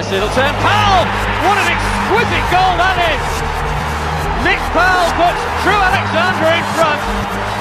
Nice little turn. Powell! What an exquisite goal that is! Nick Powell puts True Alexander in front.